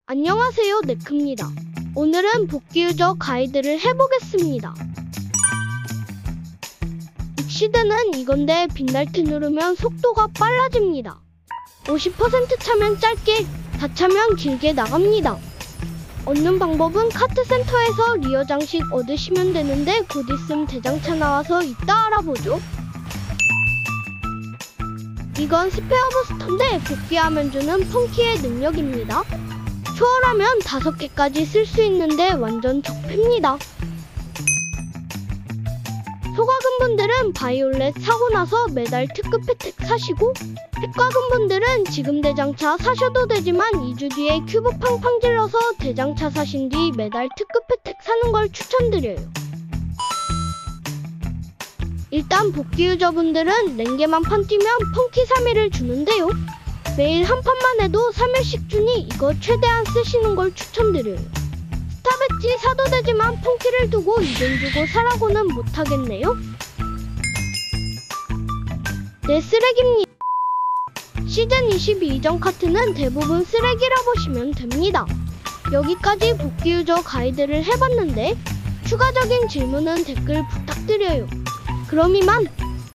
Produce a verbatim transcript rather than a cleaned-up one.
안녕하세요, 네크입니다. 오늘은 복귀 유저 가이드를 해보겠습니다. 익시드는 이건데 빈날트 누르면 속도가 빨라집니다. 오십 퍼센트 차면 짧게, 다 차면 길게 나갑니다. 얻는 방법은 카트센터에서 리어 장식 얻으시면 되는데 곧 있음 대장차 나와서 이따 알아보죠. 이건 스페어 부스터인데 복귀하면 주는 펑키의 능력입니다. 초월하면 다섯 개까지 쓸 수 있는데 완전 적폐입니다. 소과금분들은 바이올렛 사고 나서 매달 특급 혜택 사시고, 핵과금분들은 지금 대장차 사셔도 되지만 이 주 뒤에 큐브 팡팡 질러서 대장차 사신 뒤 매달 특급 혜택 사는 걸 추천드려요. 일단 복귀 유저분들은 랭게만 판 뛰면 펑키 삼 일을 주는데요. 매일 한 판만 해도 삼 일씩 주니 이거 최대한 쓰시는 걸 추천드려요. 스타 배지 사도 되지만 펑키를 두고 이 돈 주고 사라고는 못하겠네요. 네, 쓰레기입니다. 시즌 이십이 이전 카트는 대부분 쓰레기라 보시면 됩니다. 여기까지 복귀 유저 가이드를 해봤는데 추가적인 질문은 댓글 부탁드려요. 그럼 이만!